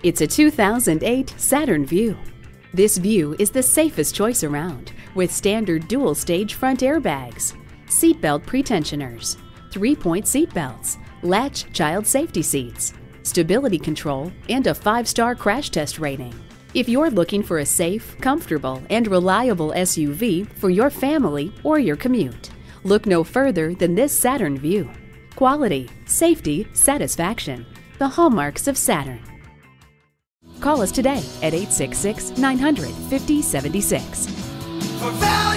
It's a 2008 Saturn Vue. This Vue is the safest choice around, with standard dual-stage front airbags, seatbelt pretensioners, 3-point seatbelts, latch child safety seats, stability control, and a 5-star crash test rating. If you're looking for a safe, comfortable, and reliable SUV for your family or your commute, look no further than this Saturn Vue. Quality, safety, satisfaction, the hallmarks of Saturn. Call us today at 866-900-5076.